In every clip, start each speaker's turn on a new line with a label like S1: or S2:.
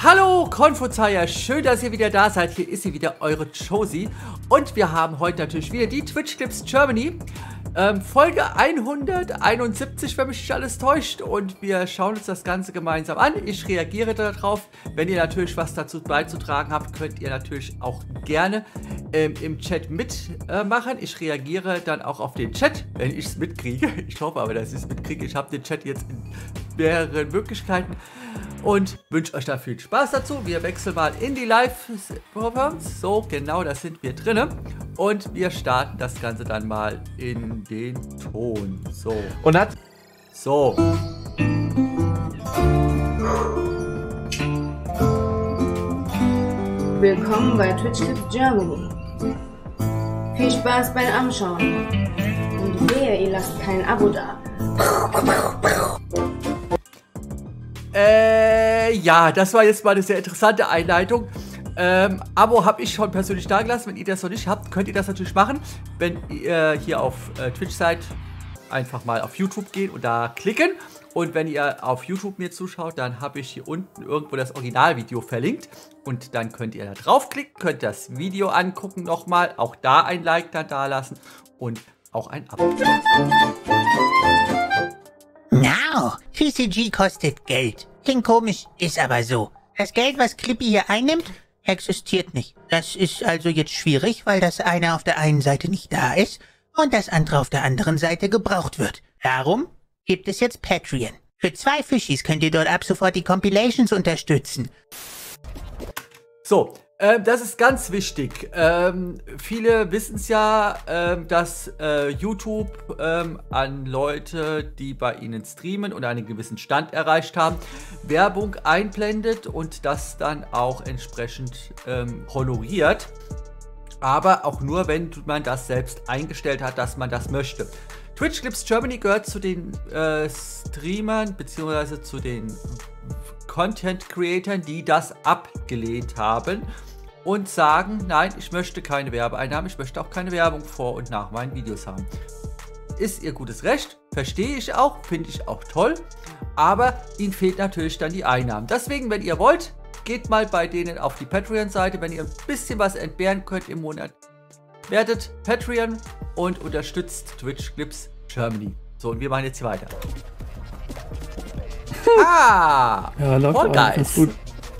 S1: Hallo Konfuzeier, schön, dass ihr wieder da seid. Hier ist sie wieder, eure Josie. Und wir haben heute natürlich wieder die Twitch Clips Germany. Folge 171, wenn mich nicht alles täuscht. Und wir schauen uns das Ganze gemeinsam an. Ich reagiere darauf. Wenn ihr natürlich was dazu beizutragen habt, könnt ihr natürlich auch gerne im Chat mitmachen. Ich reagiere dann auch auf den Chat, wenn ich es mitkriege. Ich hoffe aber, dass ich es mitkriege. Ich habe den Chat jetzt in mehreren Möglichkeiten. Und wünsche euch da viel Spaß dazu. Wir wechseln mal in die Live-Performance. So, genau, da sind wir drin. Und wir starten das Ganze dann mal in den Ton. So.
S2: Und hat.
S1: So.
S3: Willkommen bei Twitch Clips Germany. Viel Spaß beim Anschauen. Und wehe, ihr lasst kein Abo da.
S1: Ja, das war jetzt mal eine sehr interessante Einleitung. Abo habe ich schon persönlich dagelassen. Wenn ihr das noch nicht habt, könnt ihr das natürlich machen. Wenn ihr hier auf Twitch seid, einfach mal auf YouTube gehen und da klicken. Und wenn ihr auf YouTube mir zuschaut, dann habe ich hier unten irgendwo das Originalvideo verlinkt. Und dann könnt ihr da draufklicken, könnt das Video angucken nochmal. Auch da ein Like dann da lassen und auch ein Abo.
S4: Now, TCG kostet Geld. Klingt komisch, ist aber so. Das Geld, was Clippy hier einnimmt, existiert nicht. Das ist also jetzt schwierig, weil das eine auf der einen Seite nicht da ist und das andere auf der anderen Seite gebraucht wird. Darum gibt es jetzt Patreon. Für 2 Fischis könnt ihr dort ab sofort die Compilations unterstützen.
S1: So, das ist ganz wichtig. Viele wissen es ja, dass YouTube an Leute, die bei ihnen streamen und einen gewissen Stand erreicht haben, Werbung einblendet und das dann auch entsprechend honoriert. Aber auch nur, wenn man das selbst eingestellt hat, dass man das möchte. Twitch Clips Germany gehört zu den Streamern bzw. zu den Content-Creatern, die das abgelehnt haben und sagen, nein, ich möchte keine Werbeeinnahmen, ich möchte auch keine Werbung vor und nach meinen Videos haben. Ist ihr gutes Recht, verstehe ich auch, finde ich auch toll, aber ihnen fehlt natürlich dann die Einnahmen. Deswegen, wenn ihr wollt, geht mal bei denen auf die Patreon-Seite, wenn ihr ein bisschen was entbehren könnt im Monat, werdet Patreon und unterstützt Twitch Clips Germany. So, und wir machen jetzt hier weiter. Ja,
S2: läuft
S1: Fall
S2: auch ganz
S1: Guys.
S2: gut.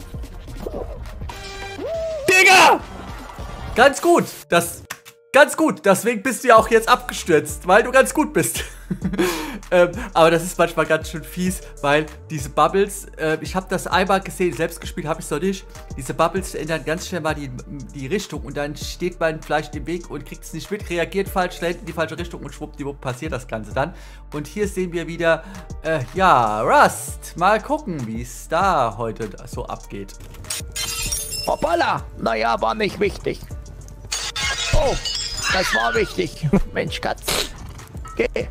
S2: Digga!
S1: Ganz gut. Ganz gut. Deswegen bist du ja auch jetzt abgestürzt, weil du ganz gut bist. Aber das ist manchmal ganz schön fies, weil diese Bubbles, ich habe das einmal gesehen, selbst gespielt habe ich es noch nicht. Diese Bubbles ändern ganz schnell mal die Richtung und dann steht man vielleicht im Weg und kriegt es nicht mit, reagiert falsch, schnell in die falsche Richtung und schwuppdiwupp passiert das Ganze dann. Und hier sehen wir wieder, ja, Rust. Mal gucken, wie es da heute so abgeht.
S5: Hoppala! Naja, war nicht wichtig. Oh, das war wichtig. Mensch, Katz. Geh.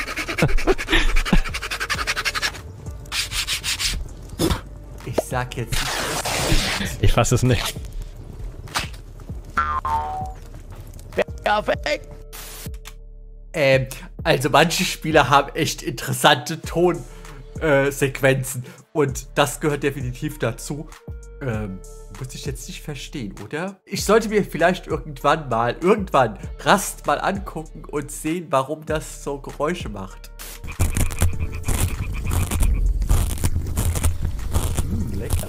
S1: Ich sag jetzt nicht.
S2: Ich fasse es nicht.
S5: Perfekt.
S1: Also manche Spieler haben echt interessante Tonsequenzen und das gehört definitiv dazu. Muss ich jetzt nicht verstehen, oder? Ich sollte mir vielleicht irgendwann Rust mal angucken und sehen, warum das so Geräusche macht. Lecker.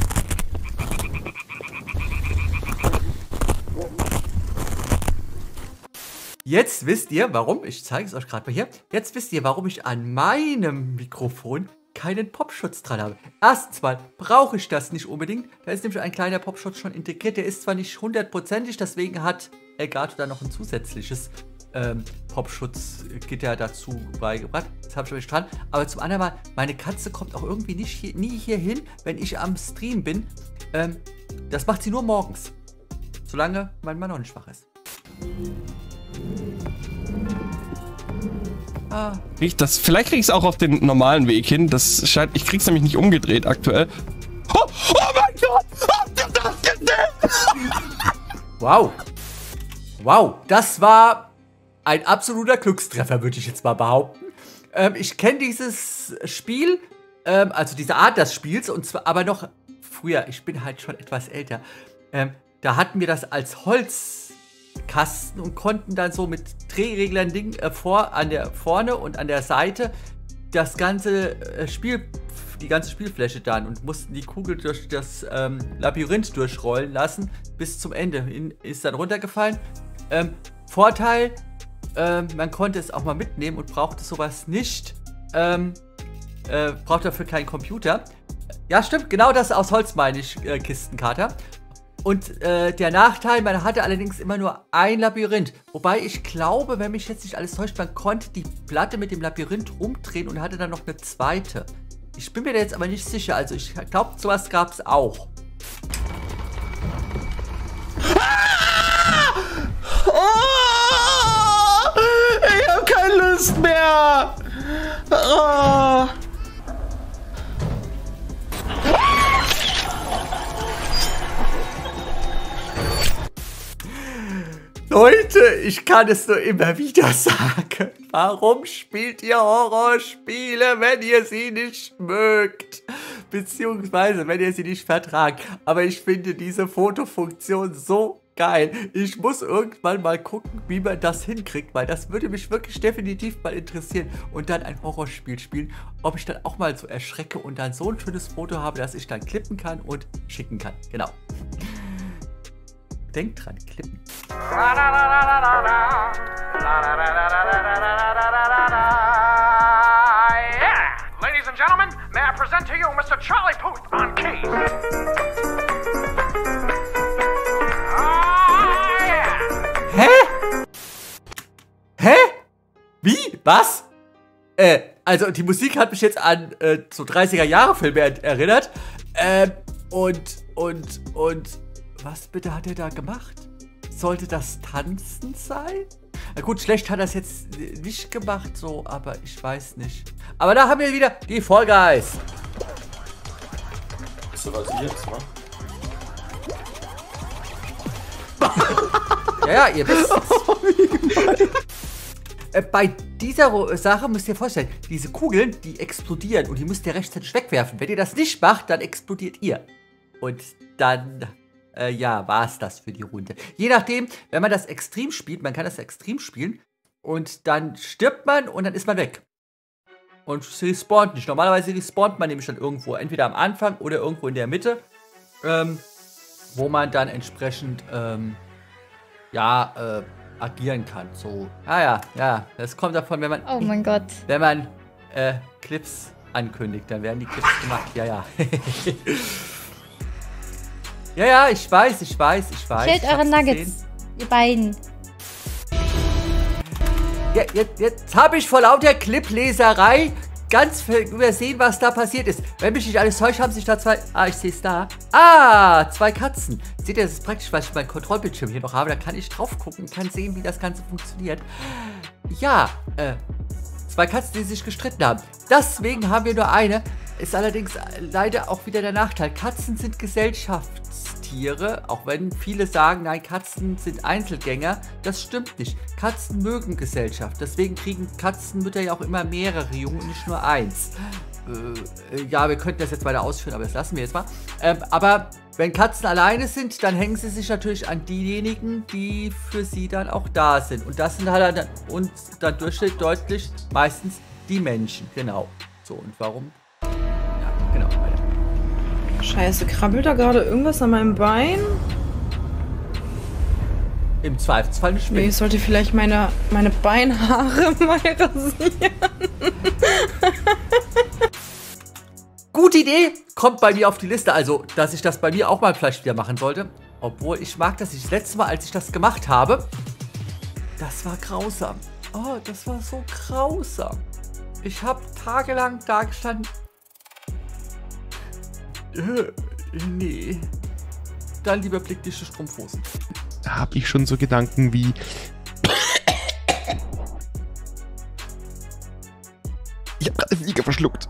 S1: Jetzt wisst ihr, warum, ich zeige es euch gerade mal hier, jetzt wisst ihr, warum ich an meinem Mikrofon keinen Popschutz dran habe. Erstens mal brauche ich das nicht unbedingt. Da ist nämlich ein kleiner Popschutz schon integriert. Der ist zwar nicht 100%ig, deswegen hat Elgato da noch ein zusätzliches Popschutzgitter dazu beigebracht. Das habe ich euch dran. Aber zum anderen mal, meine Katze kommt auch irgendwie nie hier hin, wenn ich am Stream bin. Das macht sie nur morgens. Solange mein Mann noch nicht wach ist.
S2: Vielleicht krieg ich es auch auf den normalen Weg hin. Das scheint, ich krieg's nämlich nicht umgedreht aktuell. Oh mein Gott! Habt ihr das gesehen?
S1: Wow. Wow, das war ein absoluter Glückstreffer, würde ich jetzt mal behaupten. Ich kenne dieses Spiel, also diese Art des Spiels, und zwar aber noch früher, ich bin halt schon etwas älter, da hatten wir das als Holzkasten und konnten dann so mit Drehreglern vorne und an der Seite das ganze die ganze Spielfläche dann und mussten die Kugel durch das Labyrinth durchrollen lassen bis zum Ende. Ist dann runtergefallen. Vorteil, man konnte es auch mal mitnehmen und brauchte sowas nicht. Braucht dafür keinen Computer. Ja, stimmt, genau das aus Holz meine ich, Kistenkater. Und der Nachteil, man hatte allerdings immer nur ein Labyrinth. Wobei ich glaube, wenn mich jetzt nicht alles täuscht, man konnte die Platte mit dem Labyrinth umdrehen und hatte dann noch eine zweite. Ich bin mir da jetzt aber nicht sicher. Also ich glaube, sowas gab es auch.
S2: Oh, ich habe keine Lust mehr. Oh.
S1: Leute, ich kann es nur immer wieder sagen. Warum spielt ihr Horrorspiele, wenn ihr sie nicht mögt? Beziehungsweise, wenn ihr sie nicht vertragt. Aber ich finde diese Fotofunktion so geil. Ich muss irgendwann mal gucken, wie man das hinkriegt, weil das würde mich wirklich definitiv mal interessieren. Und dann ein Horrorspiel spielen, ob ich dann auch mal so erschrecke und dann so ein schönes Foto habe, dass ich dann klippen kann und schicken kann. Genau. Denkt dran, klippen.
S6: Yeah! Ladies and gentlemen, may I present to you Mr. Charlie Puth on keys.
S1: Hä? Hä? Wie? Was? Also die Musik hat mich jetzt an so 30er-Jahre-Filme erinnert. Und was bitte hat er da gemacht? Sollte das Tanzen sein? Na gut, schlecht hat er es jetzt nicht gemacht, so, aber ich weiß nicht. Aber da haben wir wieder die Fall Guys.
S7: Bist du rasiert, wa?
S1: Ja, ihr wisst es. Bei dieser Sache müsst ihr vorstellen, diese Kugeln, die explodieren und die müsst ihr rechtzeitig wegwerfen. Wenn ihr das nicht macht, dann explodiert ihr. Und dann, ja, war es das für die Runde. Je nachdem, wenn man das extrem spielt, man kann das extrem spielen und dann stirbt man und dann ist man weg. Und es respawnt nicht. Normalerweise respawnt man nämlich dann irgendwo, entweder am Anfang oder irgendwo in der Mitte, wo man dann entsprechend, agieren kann. So, ja, das kommt davon, wenn man,
S8: Oh mein Gott.
S1: wenn man Clips ankündigt, dann werden die Clips gemacht. Ja. Ja, ich weiß.
S8: Stellt eure Nuggets, ihr beiden.
S1: Ja, jetzt habe ich vor lauter Clipleserei ganz übersehen, was da passiert ist. Wenn mich nicht alles täuscht, haben sich da zwei... Ah, ich sehe es da. Ah, zwei Katzen. Seht ihr, das ist praktisch, weil ich meinen Kontrollbildschirm hier noch habe. Da kann ich drauf gucken, kann sehen, wie das Ganze funktioniert. Ja, zwei Katzen, die sich gestritten haben. Deswegen haben wir nur eine. Ist allerdings leider auch wieder der Nachteil. Katzen sind Gesellschaftstiere, auch wenn viele sagen, nein, Katzen sind Einzelgänger. Das stimmt nicht. Katzen mögen Gesellschaft. Deswegen kriegen Katzenmütter ja auch immer mehrere Junge und nicht nur eins. Ja, wir könnten das jetzt weiter ausführen, aber das lassen wir jetzt mal. Aber wenn Katzen alleine sind, dann hängen sie sich natürlich an diejenigen, die für sie dann auch da sind. Und das sind halt dann deutlich meistens die Menschen. Genau. So, und warum? Genau, weiter.
S9: Scheiße, krabbelt da gerade irgendwas an meinem Bein?
S1: Im Zweifelsfall nicht mehr.
S9: Ich sollte vielleicht meine Beinhaare mal rasieren.
S1: Gute Idee, kommt bei mir auf die Liste. Also, dass ich das bei mir auch mal vielleicht wieder machen sollte. Obwohl, ich mag das nicht. Das letzte Mal, als ich das gemacht habe, das war grausam. Oh, das war so grausam. Ich habe tagelang da gestanden. Nee. Dann lieber blickdichte Strumpfhosen.
S2: Da habe ich schon so Gedanken wie... Ich habe gerade Fliege verschluckt.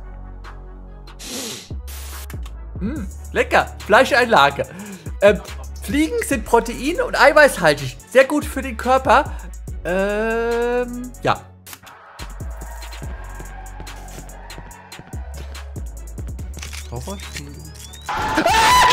S1: Lecker. Fleischeinlage. Fliegen sind protein- und eiweißhaltig. Sehr gut für den Körper. Ja. Horrorspiel.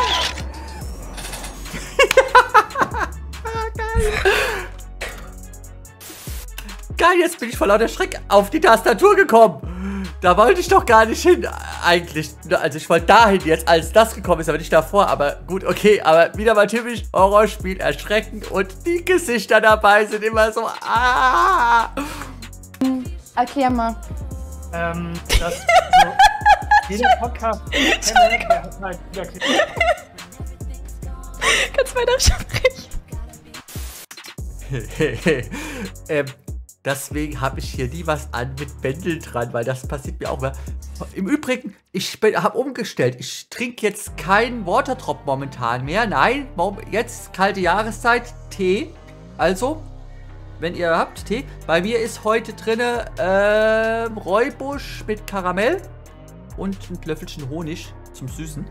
S1: nein, jetzt bin ich vor lauter Schreck auf die Tastatur gekommen. Da wollte ich doch gar nicht hin, eigentlich. Also ich wollte dahin jetzt, als das gekommen ist, aber nicht davor. Aber gut, okay, aber wieder mal typisch Horrorspiel, erschreckend. Und die Gesichter dabei sind immer so,
S8: Erklär mal.
S6: Das jeder Podcast, der hat halt wieder
S9: Kannst weiter sprechen.
S1: Deswegen habe ich hier nie was an mit Bändeln dran, weil das passiert mir auch immer. Im Übrigen, ich habe umgestellt. Ich trinke jetzt keinen Waterdrop momentan mehr. Nein, jetzt kalte Jahreszeit, Tee. Also, wenn ihr habt Tee. Bei mir ist heute drinne Räubusch mit Karamell und ein Löffelchen Honig zum Süßen.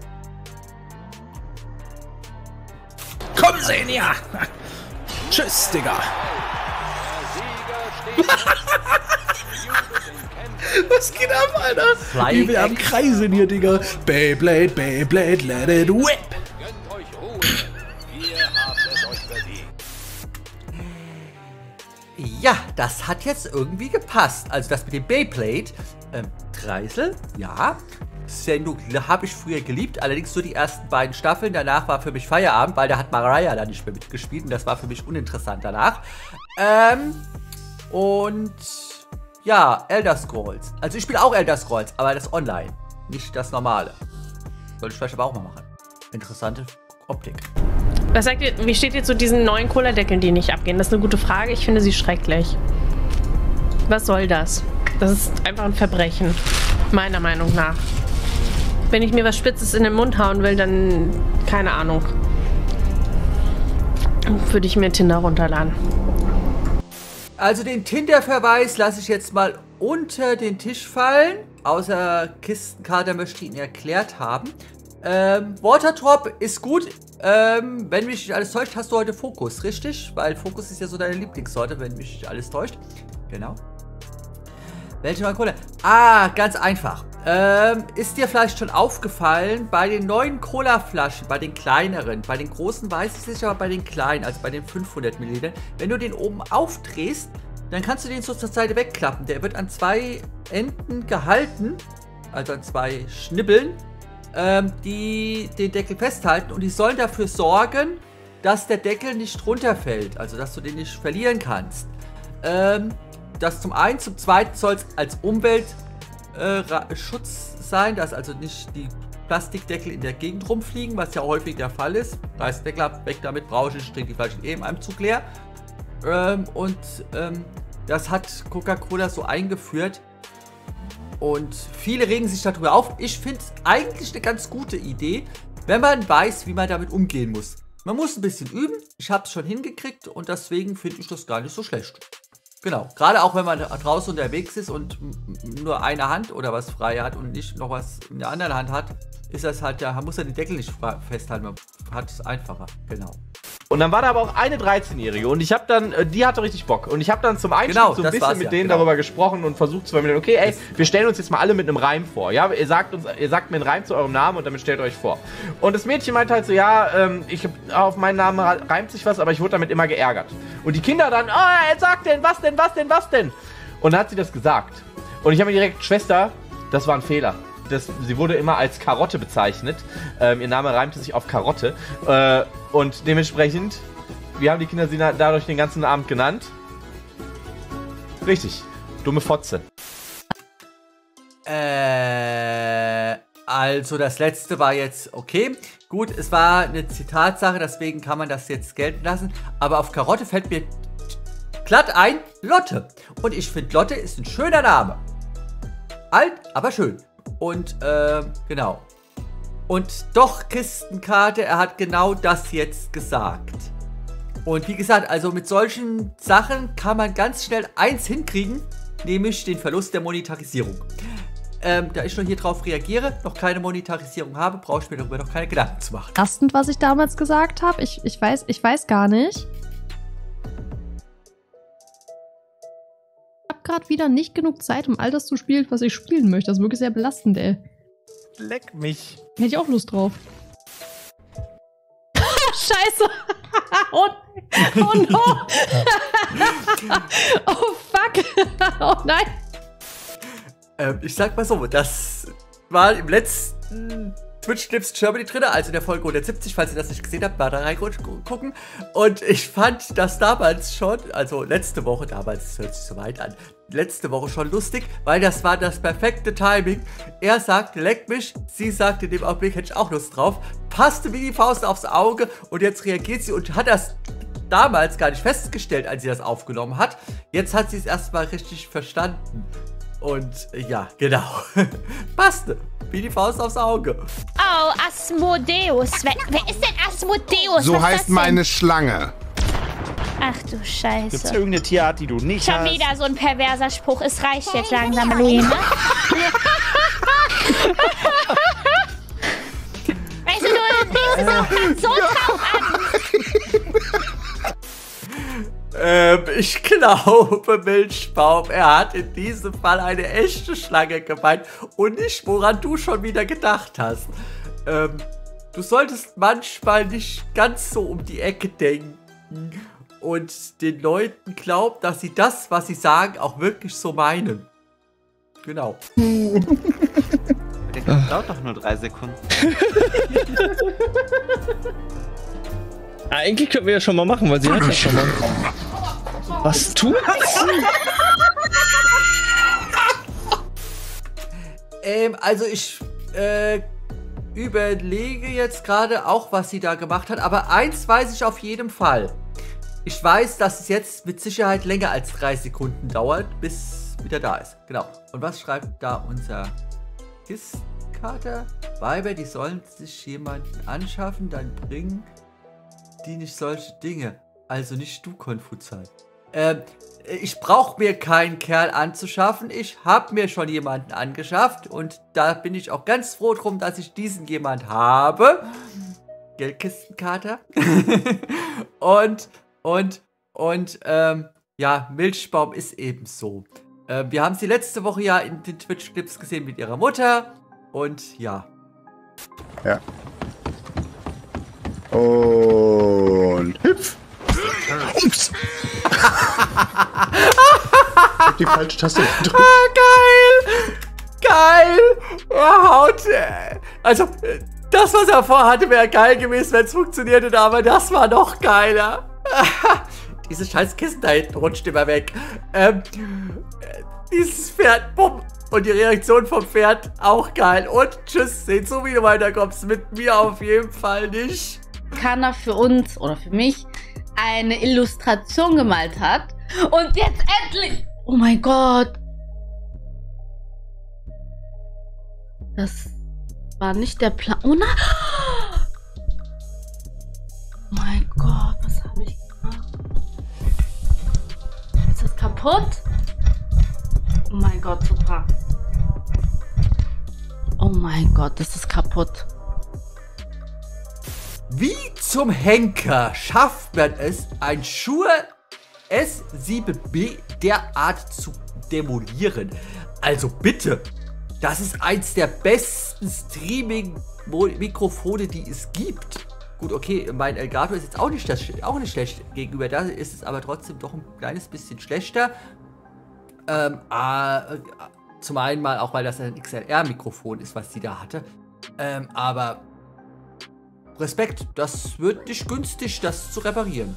S2: Komm, Senia! Tschüss, Digga! Was geht ab, Alter? Wie wir am Kreisen hier, Digga. Beyblade, Beyblade, let it whip!
S1: Ja, das hat jetzt irgendwie gepasst. Also das mit dem Beyblade. Kreisel, ja. Sendung habe ich früher geliebt, allerdings nur die ersten beiden Staffeln. Danach war für mich Feierabend, weil da hat Mariah da nicht mehr mitgespielt und das war für mich uninteressant danach. Und ja, Elder Scrolls. Also ich spiele auch Elder Scrolls, aber das online, nicht das normale. Sollte ich vielleicht aber auch mal machen. Interessante Optik.
S9: Was sagt ihr, wie steht ihr zu diesen neuen Cola-Deckeln, die nicht abgehen? Das ist eine gute Frage, ich finde sie schrecklich. Was soll das? Das ist einfach ein Verbrechen, meiner Meinung nach. Wenn ich mir was Spitzes in den Mund hauen will, dann, keine Ahnung, würde ich mir Tinder runterladen.
S1: Also den Tinder-Verweis lasse ich jetzt mal unter den Tisch fallen. Außer Kistenkater möchte ich ihn erklärt haben. Waterdrop ist gut. Wenn mich nicht alles täuscht, hast du heute Fokus, richtig? Weil Fokus ist ja so deine Lieblingssorte, wenn mich nicht alles täuscht. Genau. Welche neue Cola? Ganz einfach. Ist dir vielleicht schon aufgefallen, bei den neuen Cola-Flaschen, bei den kleineren, bei den großen weiß ich es nicht, aber bei den kleinen, also bei den 500 Milliliter, wenn du den oben aufdrehst, dann kannst du den so zur Seite wegklappen. Der wird an zwei Enden gehalten, also an zwei Schnibbeln, die den Deckel festhalten und die sollen dafür sorgen, dass der Deckel nicht runterfällt, also dass du den nicht verlieren kannst. Das zum einen, zum zweiten soll es als Umweltschutz sein, dass also nicht die Plastikdeckel in der Gegend rumfliegen, was ja häufig der Fall ist. Reißt Deckel ab, weg damit, brauche ich nicht, trinke die Flaschen in einem Zug leer. Das hat Coca-Cola so eingeführt. Und viele regen sich darüber auf. Ich finde es eigentlich eine ganz gute Idee, wenn man weiß, wie man damit umgehen muss. Man muss ein bisschen üben. Ich habe es schon hingekriegt und deswegen finde ich das gar nicht so schlecht. Genau, gerade auch wenn man draußen unterwegs ist und nur eine Hand oder was frei hat und nicht noch was in der anderen Hand hat, ist das halt, ja, man muss ja den Deckel nicht festhalten, man hat es einfacher, genau.
S7: Und dann war da aber auch eine 13-Jährige und ich habe dann, die hatte richtig Bock. Und ich habe dann zum Einstieg so ein bisschen mit denen darüber gesprochen und versucht zu vermitteln, okay, ey, wir stellen uns jetzt mal alle mit einem Reim vor. Ja, ihr sagt mir einen Reim zu eurem Namen und damit stellt euch vor. Und das Mädchen meinte halt so, ja, auf meinen Namen reimt sich was, aber ich wurde damit immer geärgert. Und die Kinder dann, sag denn, was denn, was denn, was denn? Und dann hat sie das gesagt. Und ich habe mir direkt, Schwester, das war ein Fehler. Sie wurde immer als Karotte bezeichnet. Ihr Name reimte sich auf Karotte. Und dementsprechend, wie haben die Kinder sie dadurch den ganzen Abend genannt? Richtig, dumme Fotze.
S1: Also das letzte war jetzt okay. Gut, es war eine Zitatsache, deswegen kann man das jetzt gelten lassen. Aber auf Karotte fällt mir glatt ein, Lotte. Und ich finde, Lotte ist ein schöner Name. Alt, aber schön. Und, genau. Und doch, Kistenkarte, er hat genau das jetzt gesagt. Und wie gesagt, also mit solchen Sachen kann man ganz schnell eins hinkriegen, nämlich den Verlust der Monetarisierung. Da ich nur hier drauf reagiere, noch keine Monetarisierung habe, brauche ich mir darüber noch keine Gedanken zu machen.
S10: Erstens, was ich damals gesagt habe, ich weiß gar nicht. Ich habe gerade wieder nicht genug Zeit, um all das zu spielen, was ich spielen möchte. Das ist wirklich sehr belastend, ey.
S7: Leck mich.
S10: Hätte ich auch Lust drauf.
S8: scheiße. Oh no. Oh fuck. Oh nein.
S1: Ich sag mal so, das war im letzten Twitch Clips Germany drin, also in der Folge 170, falls ihr das nicht gesehen habt, mal da reingucken. Und ich fand das damals schon, also letzte Woche, damals hört sich so weit an, letzte Woche schon lustig, weil das war das perfekte Timing. Er sagte, leck mich, sie sagte in dem Augenblick, hätte ich auch Lust drauf, passte wie die Faust aufs Auge und jetzt reagiert sie und hat das damals gar nicht festgestellt, als sie das aufgenommen hat. Jetzt hat sie es erstmal richtig verstanden. Und ja, genau. Passte. Wie die Faust aufs Auge.
S11: Oh, Asmodeus. Wer ist denn Asmodeus?
S12: So heißt meine Schlange.
S11: Ach du Scheiße.
S13: Gibt's irgendeine Tierart, die du nicht
S11: Schon
S13: hast?
S11: Schon wieder so ein perverser Spruch. Es reicht jetzt langsam, Luine. Weißt du, nächstes Mal fängt so drauf an.
S1: Ich glaube, Milchbaum, er hat in diesem Fall eine echte Schlange gemeint und nicht, woran du schon wieder gedacht hast. Du solltest manchmal nicht ganz so um die Ecke denken und den Leuten glauben, dass sie das, was sie sagen, auch wirklich so meinen. Genau.
S14: Der dauert doch nur 3 Sekunden.
S2: Eigentlich könnten wir ja schon mal machen, weil sie hat ja schon mal. Was tut
S1: sie? Also ich überlege jetzt gerade auch, was sie da gemacht hat. Aber eins weiß ich auf jeden Fall. Ich weiß, dass es jetzt mit Sicherheit länger als 3 Sekunden dauert, bis wieder da ist. Genau. Und was schreibt da unser Kistkater? Weiber, die sollen sich jemanden anschaffen, dann bringen die nicht solche Dinge. Also nicht du, Konfuzei. Ich brauche mir keinen Kerl anzuschaffen. Ich habe mir schon jemanden angeschafft. Und da bin ich auch ganz froh drum, dass ich diesen jemand habe. Geldkistenkater. ja, Milchbaum ist eben so. Wir haben sie letzte Woche ja in den Twitch-Clips gesehen mit ihrer Mutter. Und ja.
S12: Ja. Und hüpf. Ups. Ich hab die falsche Taste gedrückt.
S1: Geil! Geil! Er haut. Also, das, was er vorhatte, wäre geil gewesen, wenn es funktioniert hätte, aber das war noch geiler. Dieses scheiß Kissen da hinten rutscht immer weg. Dieses Pferd, bumm. Und die Reaktion vom Pferd, auch geil. Und tschüss, seht so, wie du weiterkommst. Mit mir auf jeden Fall nicht.
S3: Kann er für uns oder für mich eine Illustration gemalt hat. Und jetzt endlich... Oh mein Gott. Das war nicht der Plan. Oh nein. Oh mein Gott, was habe ich gemacht? Ist das kaputt? Oh mein Gott, super. Oh mein Gott, das ist kaputt.
S1: Wie zum Henker schafft man es, ein Shure S7B derart zu demolieren? Also bitte, das ist eins der besten Streaming-Mikrofone, die es gibt. Gut, okay, mein Elgato ist jetzt auch nicht schlecht gegenüber, da ist es aber trotzdem doch ein kleines bisschen schlechter. Zum einen mal auch, weil das ein XLR-Mikrofon ist, was sie da hatte. Aber Respekt, das wird nicht günstig, das zu reparieren.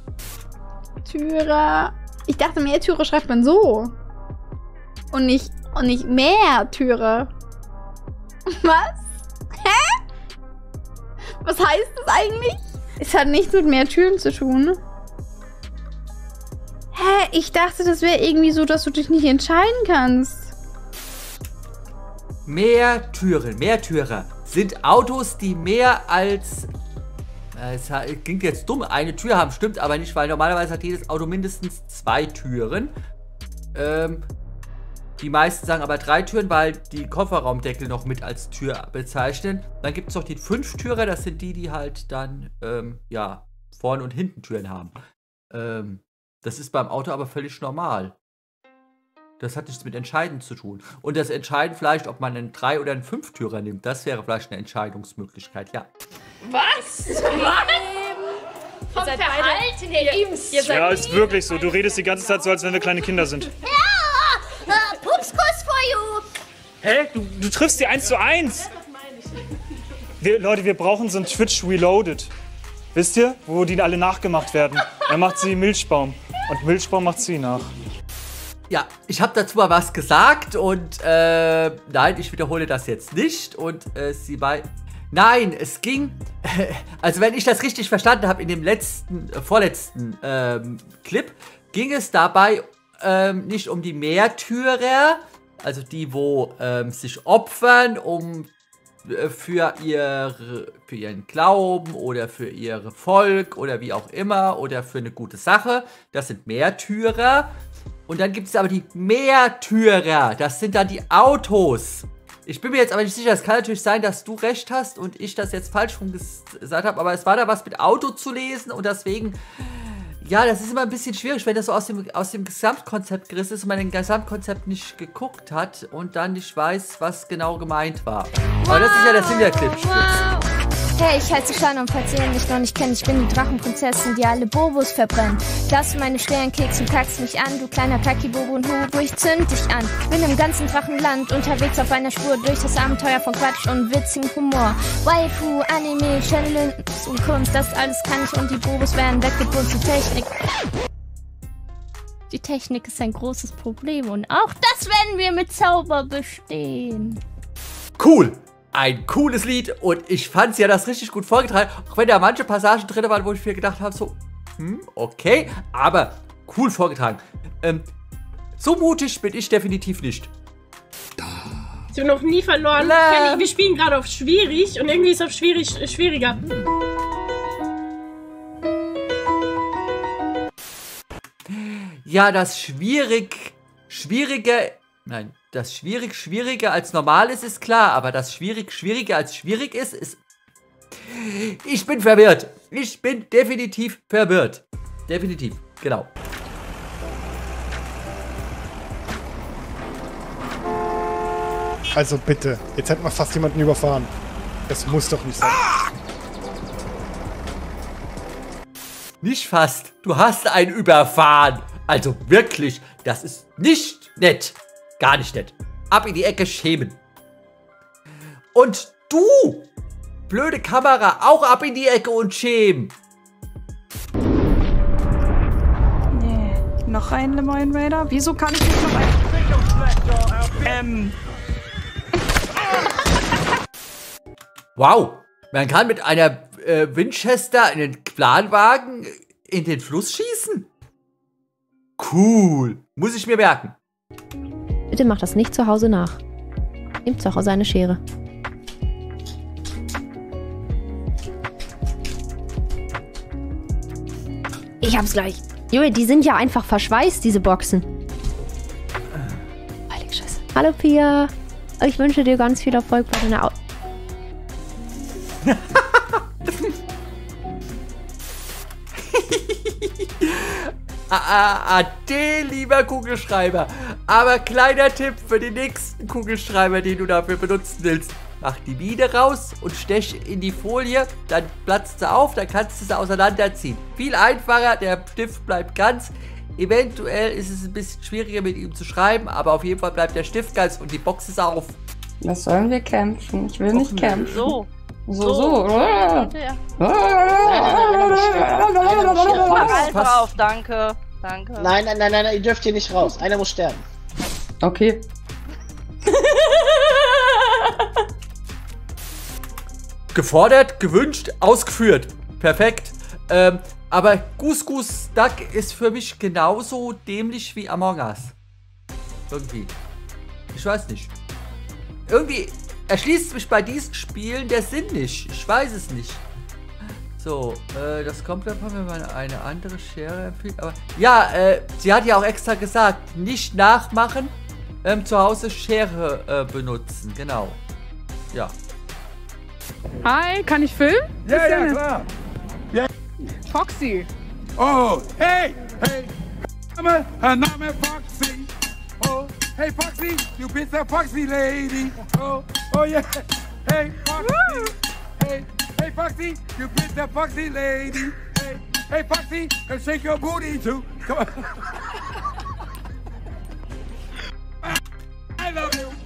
S8: Türe. Ich dachte, mehr Türe schreibt man so. Und nicht mehr Türe. Was? Hä? Was heißt das eigentlich? Es hat nichts mit mehr Türen zu tun. Hä? Ich dachte, das wäre irgendwie so, dass du dich nicht entscheiden kannst.
S1: Mehr Türen, mehr Türer sind Autos, die mehr als... Es klingt jetzt dumm, eine Tür haben, stimmt aber nicht, weil normalerweise hat jedes Auto mindestens 2 Türen. Die meisten sagen aber 3 Türen, weil die Kofferraumdeckel noch mit als Tür bezeichnen. Dann gibt es noch die 5-Türer, das sind die, die halt dann, ja, vorne und hinten Türen haben. Das ist beim Auto aber völlig normal. Das hat nichts mit Entscheiden zu tun. Und das Entscheiden vielleicht, ob man einen 3- oder einen 5-Türer nimmt, das wäre vielleicht eine Entscheidungsmöglichkeit, ja.
S11: Was? Was? Vom Verhalten her Ims.
S13: Ja, ist wirklich so. Du redest die ganze Zeit so, als wenn wir kleine Kinder sind.
S11: Ja, Pupskuss for you.
S13: Hä? Du triffst die 1:1. Leute, wir brauchen so ein Twitch Reloaded. Wisst ihr? Wo die alle nachgemacht werden. Er macht sie Milchbaum. Und Milchbaum macht sie nach.
S1: Ja, ich habe dazu mal was gesagt und nein, ich wiederhole das jetzt nicht und nein, es ging, also wenn ich das richtig verstanden habe, in dem vorletzten Clip, ging es dabei nicht um die Märtyrer, also die, wo sich opfern, für ihren Glauben oder für ihr Volk oder wie auch immer oder für eine gute Sache. Das sind Märtyrer. Und dann gibt es aber die Märtyrer. Das sind dann die Autos. Ich bin mir jetzt aber nicht sicher. Es kann natürlich sein, dass du recht hast und ich das jetzt falsch rum gesagt habe. Aber es war da was mit Auto zu lesen und deswegen... Ja, das ist immer ein bisschen schwierig, wenn das so aus dem Gesamtkonzept gerissen ist und man den Gesamtkonzept nicht geguckt hat und dann nicht weiß, was genau gemeint war. Aber das ist ja der Sinn der Clips.
S11: Hey, ich heiße Shana und falls ihr mich noch nicht kennt, ich bin die Drachenprinzessin, die alle Bobos verbrennt. Lass meine schweren Keks und kackst mich an, du kleiner Kaki-Bobo und Hugo, ich zünd dich an. Bin im ganzen Drachenland unterwegs auf einer Spur durch das Abenteuer von Quatsch und witzigen Humor. Waifu, Anime, Challenge und Kunst, das alles kann ich und die Bobos werden weggeputzt. Die Technik ist ein großes Problem und auch das werden wir mit Zauber bestehen.
S1: Cool! Ein cooles Lied und ich fand ja das richtig gut vorgetragen, auch wenn da manche Passagen drin waren, wo ich mir gedacht habe, so, okay, aber cool vorgetragen. So mutig bin ich definitiv nicht.
S9: Ich habe noch nie verloren. Kelly, wir spielen gerade auf schwierig und irgendwie ist auf schwieriger.
S1: Ja, das schwieriger als normal ist klar, aber das schwieriger als schwierig ist... Ich bin verwirrt. Ich bin definitiv verwirrt. Definitiv, genau.
S14: Also bitte, jetzt hätten wir fast jemanden überfahren. Das muss doch nicht sein.
S1: Nicht fast. Du hast einen überfahren. Also wirklich, das ist nicht nett. Gar nicht nett. Ab in die Ecke schämen. Und du, blöde Kamera, auch ab in die Ecke und schämen.
S15: Nee, noch ein Lemoyne Raider? Wieso kann ich nicht noch ein...
S1: Wow, man kann mit einer Winchester einen Planwagen in den Fluss schießen? Cool, muss ich mir merken.
S16: Bitte mach das nicht zu Hause nach. Nehmt zu Hause eine Schere. Ich hab's gleich. Junge, die sind ja einfach verschweißt, diese Boxen. Heilige Scheiße. Hallo Pia. Ich wünsche dir ganz viel Erfolg bei deiner
S1: Ade, lieber Kugelschreiber. Aber kleiner Tipp für den nächsten Kugelschreiber, den du dafür benutzen willst. Mach die Mine raus und stech in die Folie, dann platzt sie auf, dann kannst du sie auseinanderziehen. Viel einfacher, der Stift bleibt ganz. Eventuell ist es ein bisschen schwieriger mit ihm zu schreiben, aber auf jeden Fall bleibt der Stift ganz und die Box ist auf.
S17: Was sollen wir kämpfen? Ich will nicht kämpfen.
S9: So.
S17: So.
S18: Drauf, danke.
S19: Nein, ihr dürft hier nicht raus. Einer muss sterben.
S17: Okay.
S1: Gefordert, gewünscht, ausgeführt. Perfekt. Aber Goose Goose Duck ist für mich genauso dämlich wie Among Us. Irgendwie. Ich weiß nicht. Irgendwie erschließt mich bei diesen Spielen der Sinn nicht. Ich weiß es nicht. So, das kommt davon, wenn man eine andere Schere empfiehlt. Aber ja, sie hat ja auch extra gesagt, nicht nachmachen, zu Hause Schere benutzen. Genau. Ja.
S15: Hi, kann ich filmen?
S20: Ja, klar. Ja.
S15: Foxy.
S20: Oh, hey. Her Name Foxy. Oh, hey Foxy, you bist a Foxy Lady. Oh yeah. Hey Foxy. Hey Foxy, you bist a Foxy Lady. Hey, Foxy, and shake your booty too. Come on. I love you.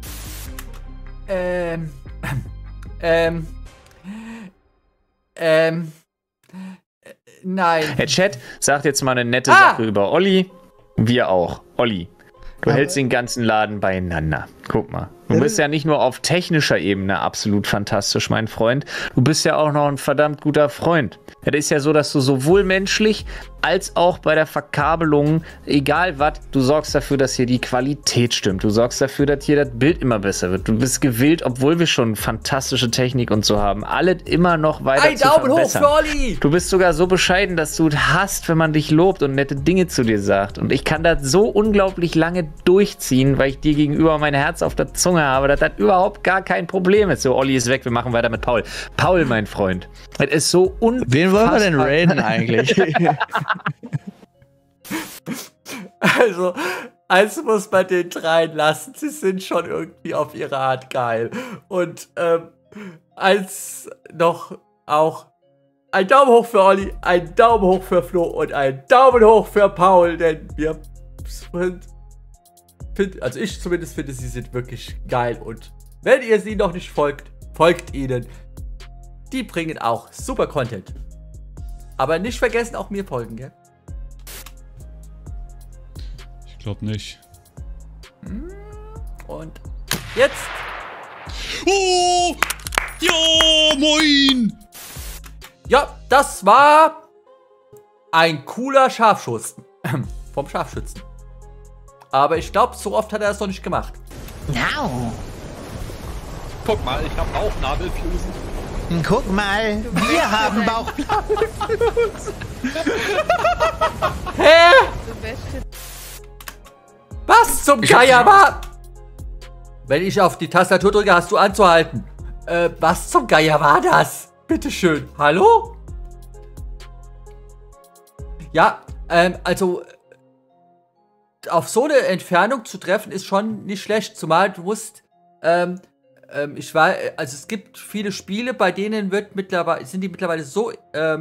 S1: Nein.
S7: Herr Chat sagt jetzt mal eine nette Sache über Olli. Wir auch. Olli, du hältst den ganzen Laden beieinander. Guck mal. Du bist ja nicht nur auf technischer Ebene absolut fantastisch, mein Freund. Du bist ja auch noch ein verdammt guter Freund. Es ist ja so, dass du sowohl menschlich als auch bei der Verkabelung, egal was, du sorgst dafür, dass hier die Qualität stimmt. Du sorgst dafür, dass hier das Bild immer besser wird. Du bist gewillt, obwohl wir schon fantastische Technik und so haben, alles immer noch weiter
S1: ein
S7: zu
S1: Daumen
S7: verbessern.
S1: Hoch für Olli!
S7: Du bist sogar so bescheiden, dass du hast, wenn man dich lobt und nette Dinge zu dir sagt. Und ich kann das so unglaublich lange durchziehen, weil ich dir gegenüber mein Herz auf der Zunge habe, dass das überhaupt gar kein Problem ist. So, Olli ist weg, wir machen weiter mit Paul. Paul, mein Freund, das ist so
S5: Wen wollen wir denn raiden eigentlich?
S1: Also muss man den dreien lassen. Sie sind schon irgendwie auf ihre Art geil. Und als noch auch ein Daumen hoch für Olli, ein Daumen hoch für Flo und ein Daumen hoch für Paul, denn wir also ich zumindest finde, sie sind wirklich geil. Und wenn ihr sie noch nicht folgt, folgt ihnen. Die bringen auch super Content. Aber nicht vergessen, auch mir folgen, gell?
S18: Ich glaube nicht.
S1: Und jetzt.
S18: Oh! Ja, moin!
S1: Ja, das war ein cooler Scharfschuss vom Scharfschützen. Aber ich glaube, so oft hat er das noch nicht gemacht.
S4: Au.
S18: Guck mal, ich habe Bauchnabelflusen.
S4: Guck mal, wir haben Bauchnabelflusen.
S1: Hä? Was zum Geier war? Wenn ich auf die Tastatur drücke, hast du anzuhalten. Was zum Geier war das? Bitteschön. Hallo? Ja, also auf so eine Entfernung zu treffen ist schon nicht schlecht, zumal du musst, also es gibt viele Spiele, bei denen sind die mittlerweile so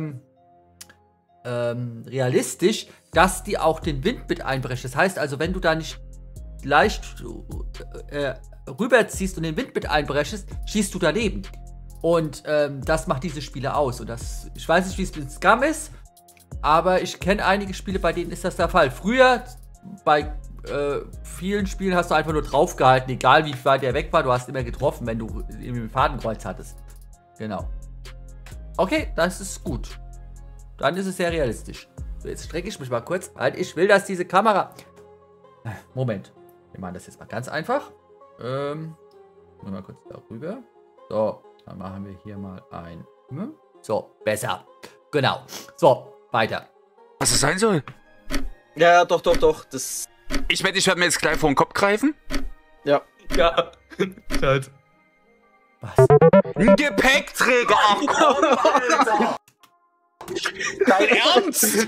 S1: realistisch, dass die auch den Wind mit einbrechen. Das heißt also, wenn du da nicht leicht rüberziehst und den Wind mit einbrechst, schießt du daneben. Und das macht diese Spiele aus. Und ich weiß nicht, wie es mit Scum ist, aber ich kenne einige Spiele, bei denen ist das der Fall. Früher, bei vielen Spielen hast du einfach nur draufgehalten, egal wie weit der weg war, du hast immer getroffen, wenn du im Fadenkreuz hattest. Genau. Okay, das ist gut. Dann ist es sehr realistisch. So, jetzt strecke ich mich mal kurz, weil ich will, dass diese Kamera... Moment. Wir machen das jetzt mal ganz einfach. Mal kurz darüber. So, dann machen wir hier mal ein... So, besser. Genau. So, weiter.
S21: Was das sein soll?
S22: Ja, doch. Das...
S21: Ich werde mir jetzt gleich vor den Kopf greifen.
S22: Ja.
S21: Ja. Halt. Was? Ein Gepäckträger! Ach komm, Alter! Dein Ernst?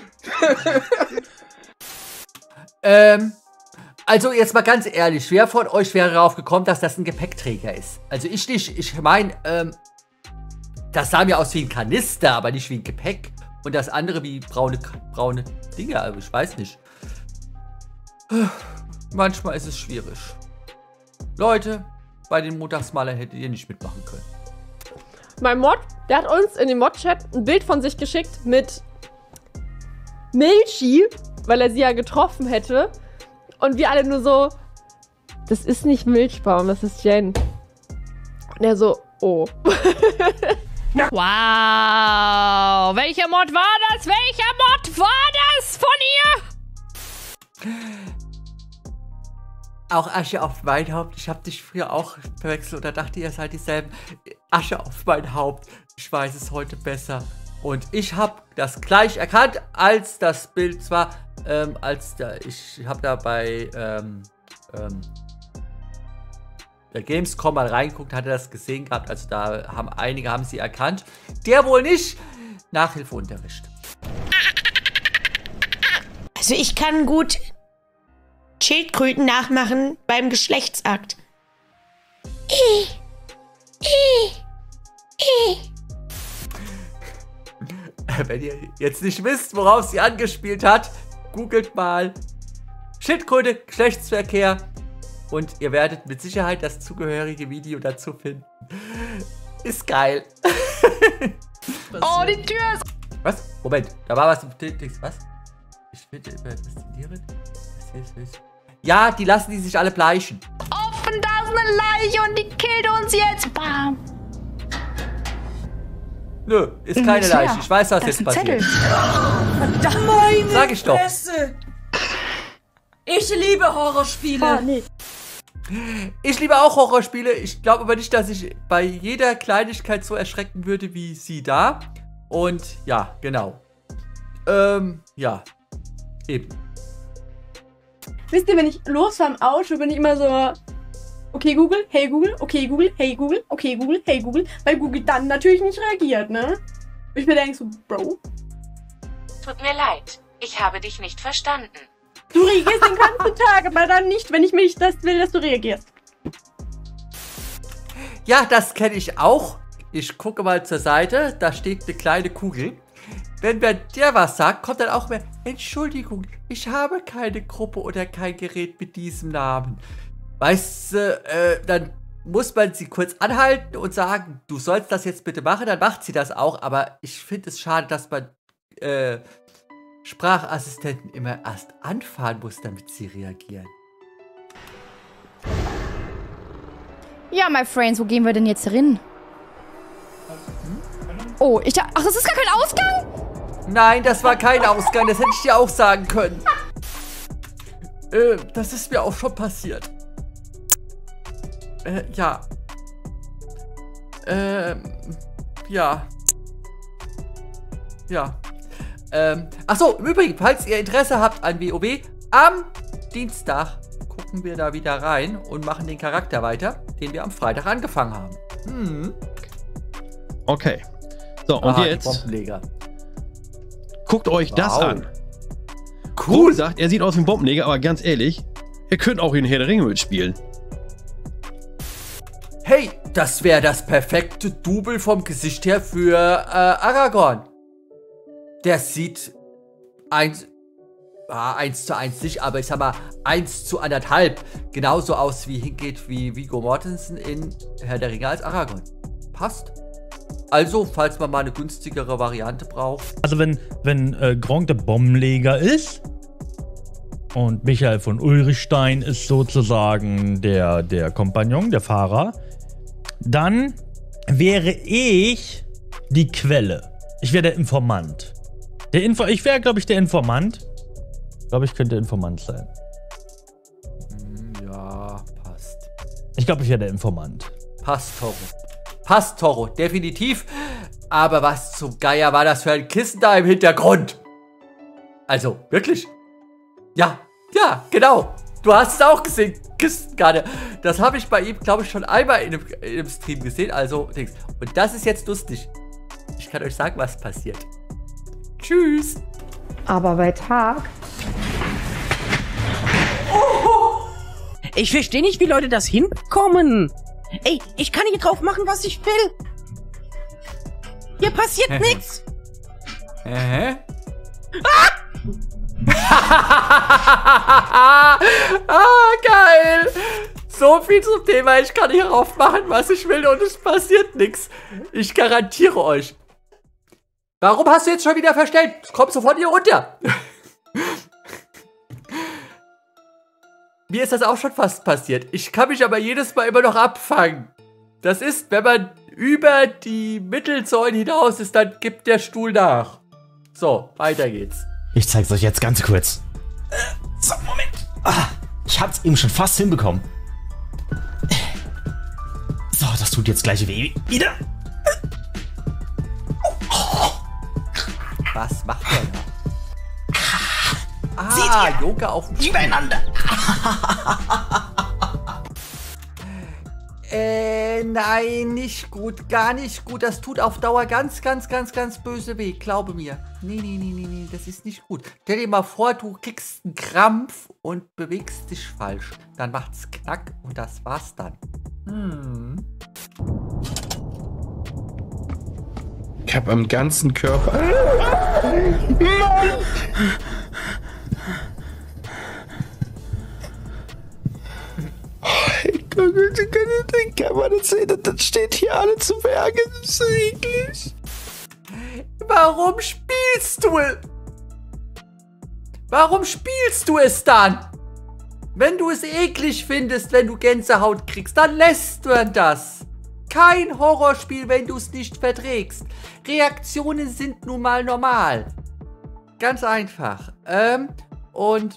S1: Also jetzt mal ganz ehrlich, wer von euch wäre darauf gekommen, dass das ein Gepäckträger ist? Also ich nicht. Ich meine, das sah mir aus wie ein Kanister, aber nicht wie ein Gepäck. Und das andere wie braune Dinge, also ich weiß nicht. Manchmal ist es schwierig. Leute, bei den Montagsmalern hättet ihr nicht mitmachen können.
S23: Mein Mod, der hat uns in den Mod-Chat ein Bild von sich geschickt mit Milchi, weil er sie ja getroffen hätte. Und wir alle nur so, das ist nicht Milchbaum, das ist Jen. Und er so, oh.
S9: Wow, welcher Mod war das? Welcher Mod war das von ihr?
S1: Auch Asche auf mein Haupt. Ich habe dich früher auch verwechselt oder dachte, ihr seid dieselben. Asche auf mein Haupt. Ich weiß es heute besser. Und ich habe das gleich erkannt, als das Bild war, ich habe da bei der Gamescom mal reingeguckt, hatte das gesehen gehabt. Also da haben einige sie erkannt. Der wohl nicht. Nachhilfeunterricht.
S24: Also ich kann gut Schildkröten nachmachen beim Geschlechtsakt.
S1: Wenn ihr jetzt nicht wisst, worauf sie angespielt hat, googelt mal Schildkröte, Geschlechtsverkehr und ihr werdet mit Sicherheit das zugehörige Video dazu finden. Ist geil.
S15: Oh, die Tür ist...
S1: Was? Moment, da war was im Text. Was? Ich finde faszinierend. Ja, die lassen die sich alle bleichen.
S15: Offen, da ist eine Leiche und die killt uns jetzt. Bam.
S1: Nö, ist keine Leiche. Ich weiß, was jetzt passiert.
S3: Verdammt, meine
S1: Sag ich doch.
S3: Fresse. Ich liebe Horrorspiele.
S1: Oh, nee. Ich liebe auch Horrorspiele. Ich glaube aber nicht, dass ich bei jeder Kleinigkeit so erschrecken würde wie sie da. Und ja, genau. Ja. Eben.
S23: Wisst ihr, wenn ich losfahre im Auto, bin ich immer so, okay Google, hey Google, okay Google, hey Google, okay Google, hey Google, weil Google dann natürlich nicht reagiert, ne? Ich mir denke so, Bro.
S2: Tut mir leid, ich habe dich nicht verstanden.
S23: Du reagierst den ganzen Tag, aber dann nicht, wenn ich mich das will, dass du reagierst.
S1: Ja, das kenne ich auch. Ich gucke mal zur Seite, da steht eine kleine Kugel. Wenn mir der was sagt, kommt dann auch mehr, Entschuldigung, ich habe keine Gruppe oder kein Gerät mit diesem Namen. Weißt du, dann muss man sie kurz anhalten und sagen, du sollst das jetzt bitte machen, dann macht sie das auch. Aber ich finde es schade, dass man Sprachassistenten immer erst anfahren muss, damit sie reagieren.
S6: Ja, my friends, wo gehen wir denn jetzt hin? Oh, ach, das ist gar kein Ausgang?
S1: Nein, das war kein Ausgang, das hätte ich dir auch sagen können. Das ist mir auch schon passiert. Ja. Ja. Ja. Achso, im Übrigen, falls ihr Interesse habt an WoW, am Dienstag gucken wir da wieder rein und machen den Charakter weiter, den wir am Freitag angefangen haben. Hm.
S10: Okay. So, und jetzt
S1: Bombenleger.
S10: Guckt euch das an. Cool. Sagt, er sieht aus wie ein Bombenleger, aber ganz ehrlich, ihr könnt auch in Herr der Ringe mitspielen.
S1: Hey, das wäre das perfekte Double vom Gesicht her für Aragorn. Der sieht 1:1 nicht, aber ich sag mal 1:1,5 genauso aus wie hingeht wie Viggo Mortensen in Herr der Ringe als Aragorn. Passt. Also, falls man mal eine günstigere Variante braucht.
S12: Also wenn Gronkh der Bombenleger ist und Michael von Ulrichstein ist sozusagen der Kompagnon, der Fahrer, dann wäre ich die Quelle. Ich wäre der Informant. Ich wäre, glaube ich, der Informant. Ich glaube, ich könnte Informant sein.
S1: Ja, passt.
S12: Ich glaube, ich wäre der Informant.
S1: Passt, Toro. Passt, Toro, definitiv. Aber was zum Geier war das für ein Kissen da im Hintergrund? Also, wirklich? Ja, genau. Du hast es auch gesehen, Kissen gerade. Das habe ich bei ihm, glaube ich, schon einmal in einem Stream gesehen. Also, und das ist jetzt lustig. Ich kann euch sagen, was passiert. Tschüss.
S25: Aber bei Tag...
S26: Ich verstehe nicht, wie Leute das hinbekommen. Ey, ich kann hier drauf machen, was ich will. Hier passiert nichts.
S1: Geil. So viel zum Thema. Ich kann hier drauf machen, was ich will und es passiert nichts. Ich garantiere euch. Warum hast du jetzt schon wieder verstellt? Komm sofort hier runter. Mir ist das auch schon fast passiert. Ich kann mich aber jedes Mal immer noch abfangen. Das ist, wenn man über die Mittelzäune hinaus ist, dann gibt der Stuhl nach. So, weiter geht's.
S27: Ich zeig's euch jetzt ganz kurz. So, Moment. Ich hab's eben schon fast hinbekommen. So, das tut jetzt gleich weh. Wieder.
S1: Was macht der da? Yoga auf dem Stuhl.
S27: Übereinander.
S1: Nein, nicht gut. Gar nicht gut. Das tut auf Dauer ganz böse weh. Glaube mir. Nee, das ist nicht gut. Stell dir mal vor, du kriegst einen Krampf und bewegst dich falsch. Dann macht's knack und das war's dann.
S8: Ich habe am ganzen Körper...
S5: Kann man das sehen? Das steht hier alle zu Berge. Das ist so eklig.
S1: Warum spielst du es? Warum spielst du es dann? Wenn du es eklig findest, wenn du Gänsehaut kriegst, dann lässt du das. Kein Horrorspiel, wenn du es nicht verträgst. Reaktionen sind nun mal normal. Ganz einfach. Und,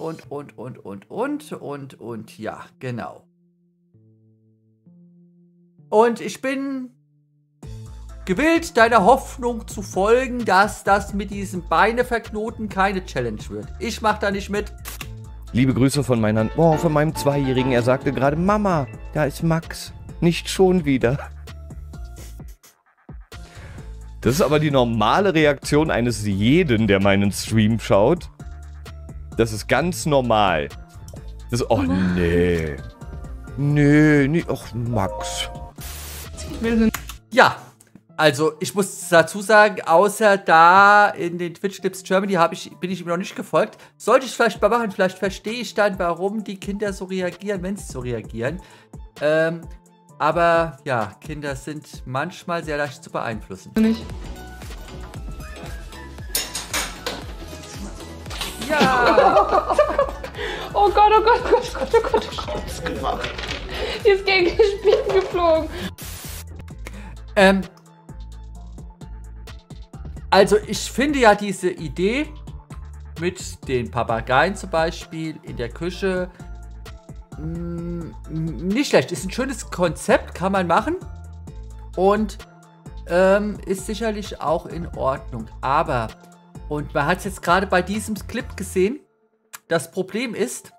S1: ja, genau. Und ich bin gewillt, deiner Hoffnung zu folgen, dass das mit diesem Beine verknoten keine Challenge wird. Ich mach da nicht mit.
S11: Liebe Grüße von meinem 2-Jährigen. Er sagte gerade, Mama, da ist Max. Nicht schon wieder. Das ist aber die normale Reaktion eines jeden, der meinen Stream schaut. Das ist ganz normal. Das ist, oh nee. Nee, ach Max.
S1: Ja, also ich muss dazu sagen, außer da in den Twitch Clips Germany bin ich ihm noch nicht gefolgt. Sollte ich vielleicht mal machen, vielleicht verstehe ich dann, warum die Kinder so reagieren, wenn sie so reagieren. Aber ja, Kinder sind manchmal sehr leicht zu beeinflussen.
S23: Nicht.
S1: Ja!
S23: Oh Gott, oh Gott, oh Gott, oh Gott, oh Gott, oh Gott. Was gemacht? Die ist gegen das Spiel geflogen.
S1: Also ich finde ja diese Idee mit den Papageien zum Beispiel in der Küche nicht schlecht. Ist ein schönes Konzept, kann man machen und ist sicherlich auch in Ordnung. Aber, und man hat es jetzt gerade bei diesem Clip gesehen, das Problem ist,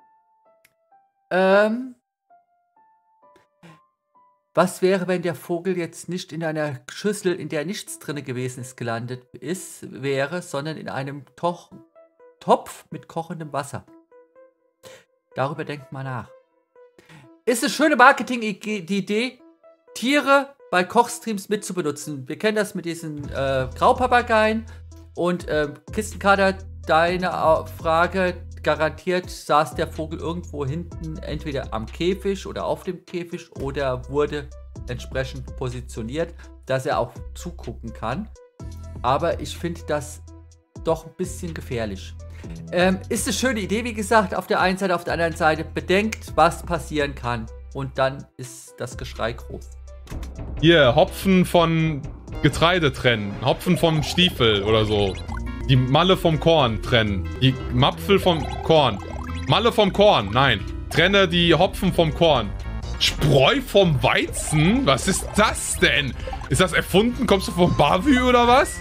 S1: was wäre, wenn der Vogel jetzt nicht in einer Schüssel, in der nichts drin gewesen ist, gelandet wäre, sondern in einem Topf mit kochendem Wasser? Darüber denkt mal nach. Ist eine schöne Marketing-Idee, Tiere bei Kochstreams mitzubenutzen. Wir kennen das mit diesen Graupapageien. Und Kistenkater, deine Frage, garantiert saß der Vogel irgendwo hinten, entweder am Käfig oder auf dem Käfig oder wurde entsprechend positioniert, dass er auch zugucken kann. Aber ich finde das doch ein bisschen gefährlich. Ist eine schöne Idee, wie gesagt, auf der einen Seite, auf der anderen Seite. Bedenkt, was passieren kann. Und dann ist das Geschrei groß.
S8: Hier, Hopfen von Getreide trennen. Hopfen vom Stiefel oder so. Die Malle vom Korn trennen. Die Mapfel vom Korn. Malle vom Korn, nein. Trenne die Hopfen vom Korn. Spreu vom Weizen? Was ist das denn? Ist das erfunden? Kommst du vom Bavü oder was?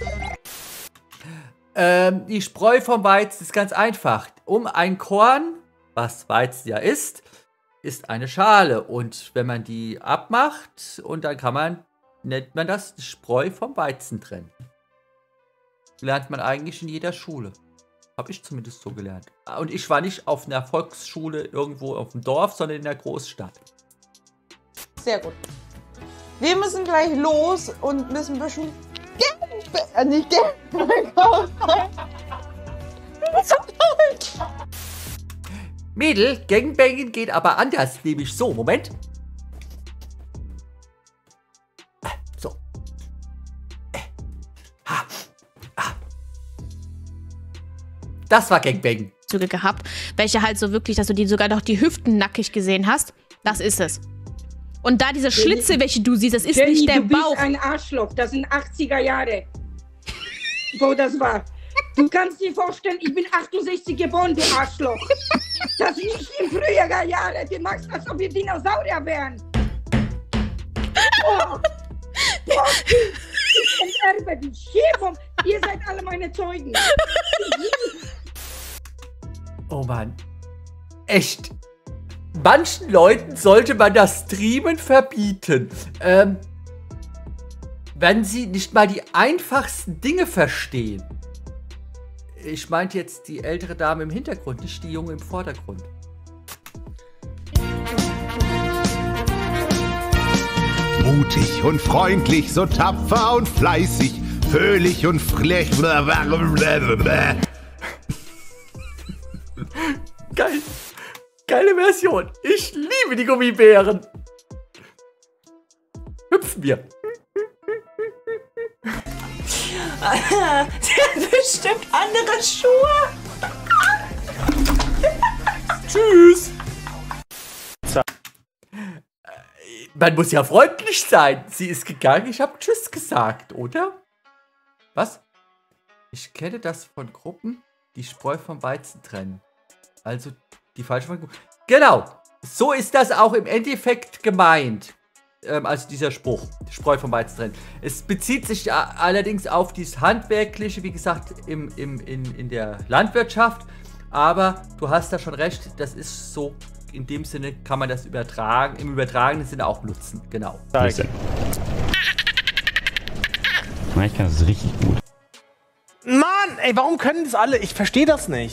S1: Die Spreu vom Weizen ist ganz einfach. Um ein Korn, was Weizen ja ist eine Schale. Und wenn man die abmacht, und dann nennt man das Spreu vom Weizen trennen. Lernt man eigentlich in jeder Schule. Habe ich zumindest so gelernt. Und ich war nicht auf einer Volksschule irgendwo auf dem Dorf, sondern in der Großstadt.
S13: Sehr gut. Wir müssen gleich los und müssen ein bisschen nicht Geld einkaufen.
S1: Mädel, Gangbanging geht aber anders, nämlich so. Moment. So. Das war Gangbang.
S6: Züge gehabt, welche halt so wirklich, dass du die sogar noch die Hüften nackig gesehen hast. Das ist es. Und da diese Schlitze, welche du siehst, das ist
S14: Jenny,
S6: nicht der
S14: du
S6: Bauch.
S14: bist ein Arschloch. Das sind 80er Jahre. Wo das war. Du kannst dir vorstellen, ich bin 68 geboren, du Arschloch. Das ist nicht in früherer Jahre. Du machst, als ob wir Dinosaurier wären. Oh. Ich enterbe dich. Ihr seid alle meine Zeugen.
S1: Oh Mann. Echt. Manchen Leuten sollte man das Streamen verbieten. Wenn sie nicht mal die einfachsten Dinge verstehen. Ich meinte jetzt die ältere Dame im Hintergrund, nicht die Junge im Vordergrund.
S4: Mutig und freundlich, so tapfer und fleißig, fröhlich und frech.
S1: Geil. Geile Version. Ich liebe die Gummibären. Hüpfen wir.
S24: Der hat bestimmt andere Schuhe.
S1: Tschüss. Man muss ja freundlich sein. Sie ist gegangen, ich habe Tschüss gesagt, oder? Was? Ich kenne das von Gruppen, die Spreu vom Weizen trennen. Also die falsche von... Genau. So ist das auch im Endeffekt gemeint. Also dieser Spruch, Spreu vom Weizen trennen. Es bezieht sich allerdings auf dieses Handwerkliche, wie gesagt, in der Landwirtschaft. Aber du hast da schon recht, das ist so, in dem Sinne kann man das übertragen, im übertragenen Sinne auch nutzen. Genau.
S27: Ich kann das richtig gut.
S7: Mann, ey, warum können das alle? Ich verstehe das nicht.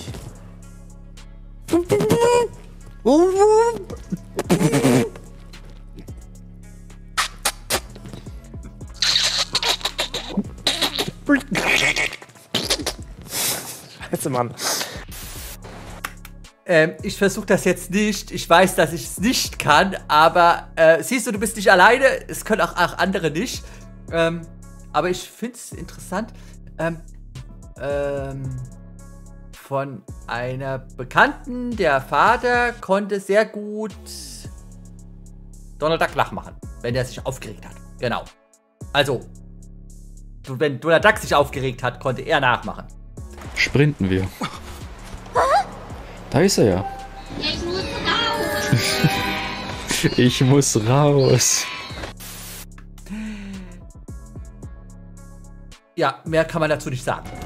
S7: Scheiße, Mann.
S1: Ich versuche das jetzt nicht. Ich weiß, dass ich es nicht kann, aber siehst du bist nicht alleine. Es können auch andere nicht. Aber ich finde es interessant. Von einer Bekannten, der Vater konnte sehr gut Donald Duck nachmachen, wenn er sich aufgeregt hat. Genau. Also, wenn Donald Duck sich aufgeregt hat, konnte er nachmachen.
S16: Sprinten wir. Da ist er ja.
S24: Ich muss raus.
S16: Ich muss raus.
S1: Ja, mehr kann man dazu nicht sagen.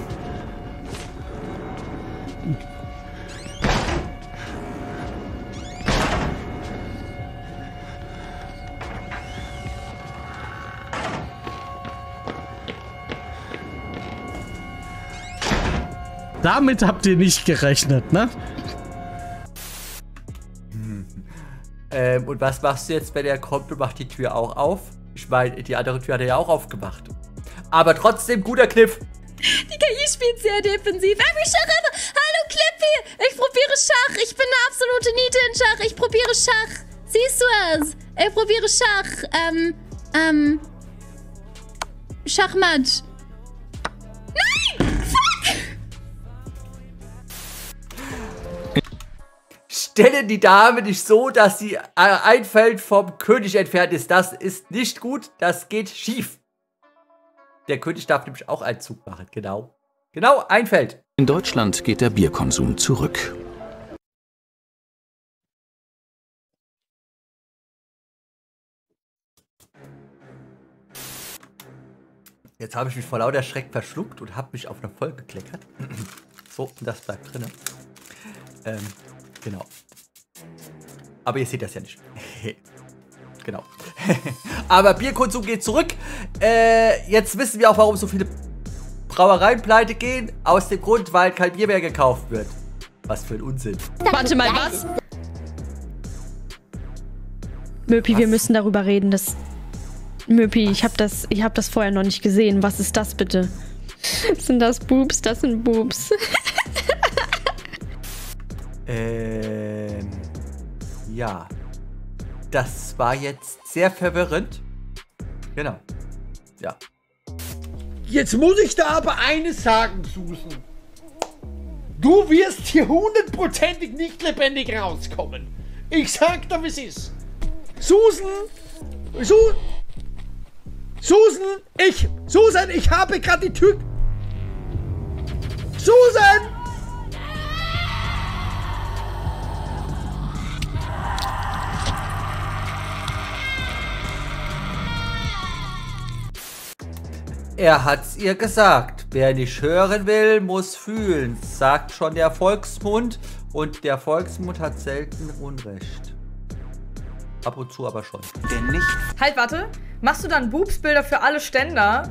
S7: Damit habt ihr nicht gerechnet, ne?
S1: Und was machst du jetzt, wenn er kommt und macht die Tür auch auf? Ich meine, die andere Tür hat er ja auch aufgemacht. Aber trotzdem, guter Kniff.
S17: Die KI spielt sehr defensiv. Hallo Clippy, ich probiere Schach. Ich bin eine absolute Niete in Schach. Ich probiere Schach. Siehst du es? Ich probiere Schach. Schachmatt. Nein! Fuck!
S1: Stelle die Dame nicht so, dass sie ein Feld vom König entfernt ist. Das ist nicht gut. Das geht schief. Der König darf nämlich auch einen Zug machen. Genau. Genau, ein Feld.
S18: In Deutschland geht der Bierkonsum zurück.
S1: Jetzt habe ich mich vor lauter Schreck verschluckt und habe mich auf eine Folge gekleckert. So, und das bleibt drin. Genau. Aber ihr seht das ja nicht. Genau. Aber Bierkonsum geht zurück. Jetzt wissen wir auch, warum so viele Brauereien pleite gehen. Aus dem Grund, weil kein Bier mehr gekauft wird. Was für ein Unsinn.
S6: Warte mal, was? Möpi, wir müssen darüber reden, dass... Möpi, ich hab das vorher noch nicht gesehen. Was ist das bitte? Sind das Boobs? Das sind Boobs.
S1: Ja. Das war jetzt sehr verwirrend. Genau. Ja.
S5: Jetzt muss ich da aber eines sagen, Susan. Du wirst hier hundertprozentig nicht lebendig rauskommen. Ich sag dir, wie es ist. Susan, ich habe gerade die Tür... Susan!
S1: Er hat's ihr gesagt. Wer nicht hören will, muss fühlen, sagt schon der Volksmund. Und der Volksmund hat selten Unrecht. Ab und zu aber schon.
S19: Denn nicht. Halt, warte. Machst du dann Boobsbilder für alle Spender?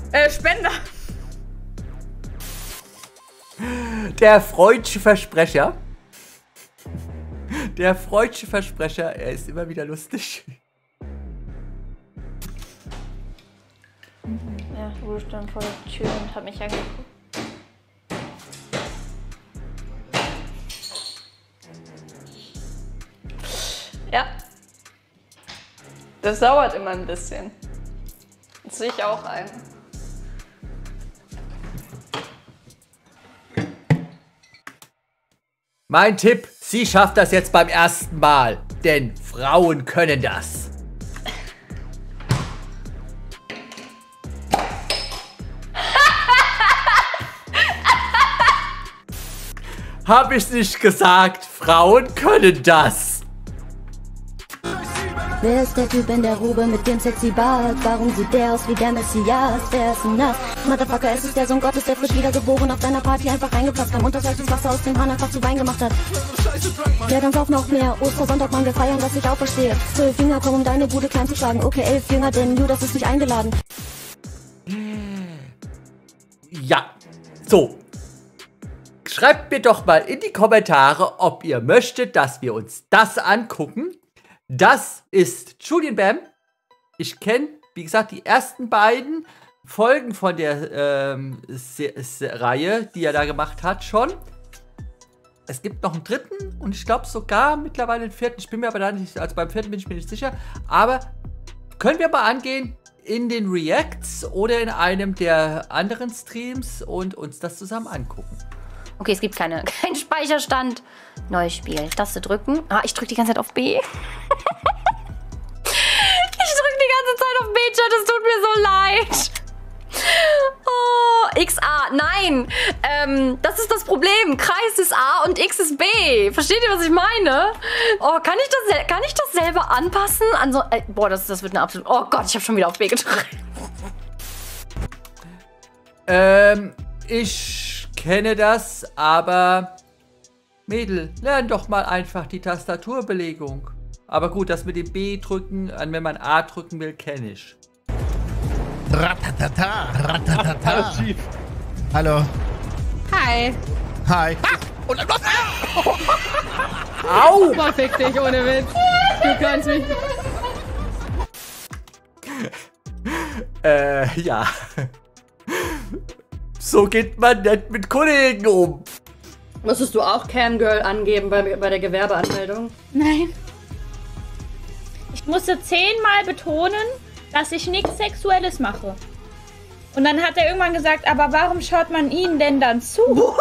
S1: Der freudsche Versprecher. Der freudsche Versprecher, er ist immer wieder lustig.
S17: Ja, Rouge stand vor der Tür und hat mich angeguckt. Ja. Das dauert immer ein bisschen. Das sehe ich auch ein.
S1: Mein Tipp, sie schafft das jetzt beim ersten Mal. Denn Frauen können das. Hab ich nicht gesagt, Frauen können das.
S2: Wer ist der Typ in der Robe mit dem sexy Bart? Warum sieht der aus wie der Messias? Wer ist denn das? Motherfucker, es ist der Sohn Gottes, der frisch wiedergeboren auf deiner Party einfach reingepasst kam und das heißes Wasser aus dem Hahn einfach zu Wein gemacht hat. Ja, dann sauf noch mehr. Ostersonntag, Mann, wir feiern, was ich auch verstehe. 12 Finger kommen, um deine Bude klein zu schlagen. Okay, 11 Jünger, denn Judas ist nicht eingeladen.
S1: Ja, so. Schreibt mir doch mal in die Kommentare, ob ihr möchtet, dass wir uns das angucken. Das ist Julian Bam. Ich kenne, wie gesagt, die ersten beiden Folgen von der Reihe, die er da gemacht hat, schon. Es gibt noch einen dritten und ich glaube sogar mittlerweile einen vierten. Ich bin mir aber da nicht, also beim vierten bin ich mir nicht sicher. Aber können wir mal angehen in den Reacts oder in einem der anderen Streams und uns das zusammen angucken.
S17: Okay, es gibt keinen Speicherstand. Neues Spiel. Taste drücken. Ah, ich drücke die ganze Zeit auf B. Ich drücke die ganze Zeit auf B, Chat. Es tut mir so leid. Oh, XA. Nein. Das ist das Problem. Kreis ist A und X ist B. Versteht ihr, was ich meine? Oh, kann ich das selber anpassen? Also, boah, das wird eine absolute... Oh Gott, ich habe schon wieder auf B gedrückt.
S1: Ich kenne das, aber Mädel, lern doch mal einfach die Tastaturbelegung. Aber gut, das mit dem B drücken, wenn man A drücken will, kenne ich.
S4: Ratatata, ratatata. Hallo.
S23: Hi.
S4: Hi.
S1: Au!
S23: Fick dich, ohne Witz. Du kannst mich...
S1: Ja. So geht man nicht mit Kollegen um.
S3: Musstest du auch Camgirl angeben bei der Gewerbeanmeldung?
S23: Nein.
S9: Ich musste 10-mal betonen, dass ich nichts Sexuelles mache. Und dann hat er irgendwann gesagt, aber warum schaut man ihnen denn dann zu?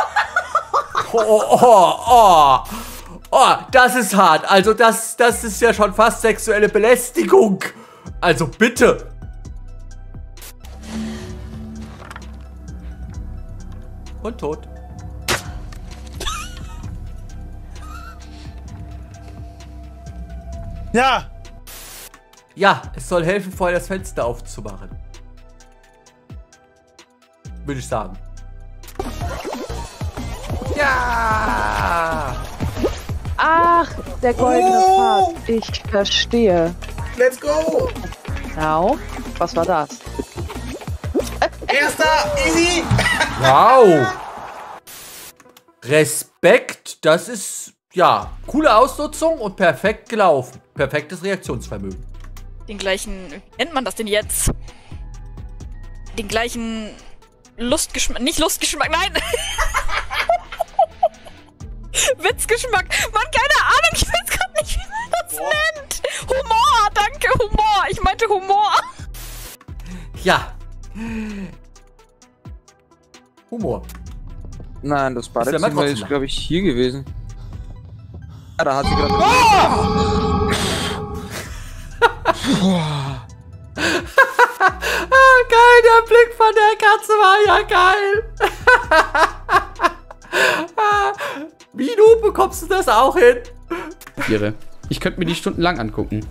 S1: Oh, das ist hart. Also das ist ja schon fast sexuelle Belästigung. Also bitte. Und tot.
S27: Ja.
S1: Ja, es soll helfen, vorher das Fenster aufzumachen. Würde ich sagen. Ja!
S15: Ach, der goldene Pfad. Ich verstehe.
S1: Let's go!
S15: Genau. Was war das?
S27: Erster, easy!
S1: Wow! Respekt, das ist, ja, coole Ausnutzung und perfekt gelaufen. Perfektes Reaktionsvermögen.
S20: Den gleichen, wie nennt man das denn jetzt? Den gleichen Lustgeschmack, nicht Lustgeschmack, nein! Witzgeschmack, Mann, keine Ahnung, ich weiß gerade nicht, wie man das nennt. Humor, danke, Humor, ich meinte Humor.
S1: Ja. Humor.
S21: Nein, das Badezimmer ist, glaube ich, hier gewesen. Ja, da hat sie gerade...
S1: Geil, der Blick von der Katze war ja geil. Wie du bekommst du das auch hin?
S16: Irre. Ich könnte mir die stundenlang angucken.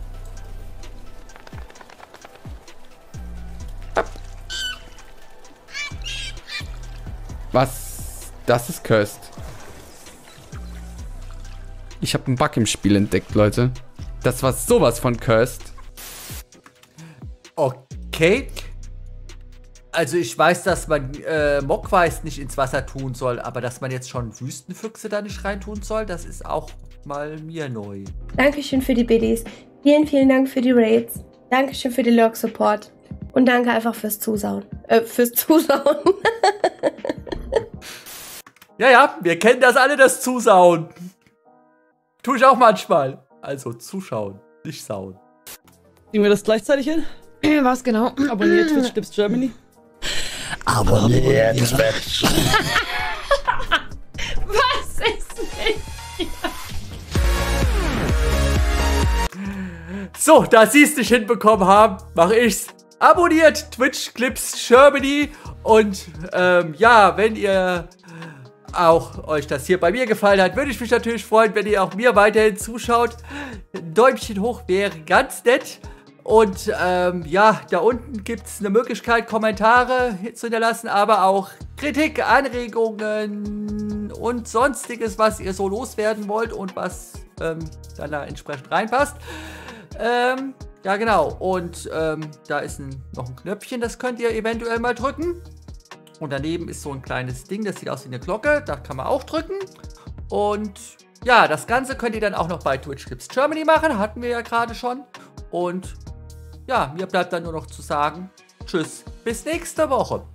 S16: Was? Das ist cursed. Ich habe einen Bug im Spiel entdeckt, Leute. Das war sowas von cursed.
S1: Okay. Also ich weiß, dass man Mogwais nicht ins Wasser tun soll, aber dass man jetzt schon Wüstenfüchse da nicht reintun soll, das ist auch mal mir neu.
S25: Dankeschön für die Biddies. Vielen, vielen Dank für die Raids. Dankeschön für den Lurk-Support.
S8: Und danke einfach fürs Zusauen. Fürs Zusauen.
S1: Ja, wir kennen das alle, das Zusauen. Tue ich auch manchmal. Also zuschauen, nicht sauen.
S10: Kriegen wir das gleichzeitig hin?
S20: Was genau?
S10: Abonniert Twitch Clips Germany.
S27: Abonniert Twitch.
S9: Was ist mit dir?
S1: So, da sie es nicht hinbekommen haben, mache ich's. Abonniert Twitch Clips Germany. Und ja, wenn ihr auch euch das hier bei mir gefallen hat, würde ich mich natürlich freuen, wenn ihr auch mir weiterhin zuschaut. Ein Däumchen hoch wäre ganz nett. Und ja, da unten gibt es eine Möglichkeit, Kommentare zu hinterlassen, aber auch Kritik, Anregungen und sonstiges, was ihr so loswerden wollt und was dann da entsprechend reinpasst. Ja, genau. Und da ist noch ein Knöpfchen, das könnt ihr eventuell mal drücken. Und daneben ist so ein kleines Ding, das sieht aus wie eine Glocke. Da kann man auch drücken. Und ja, das Ganze könnt ihr dann auch noch bei Twitch Clips Germany machen. Hatten wir ja gerade schon. Und ja, mir bleibt dann nur noch zu sagen, tschüss, bis nächste Woche.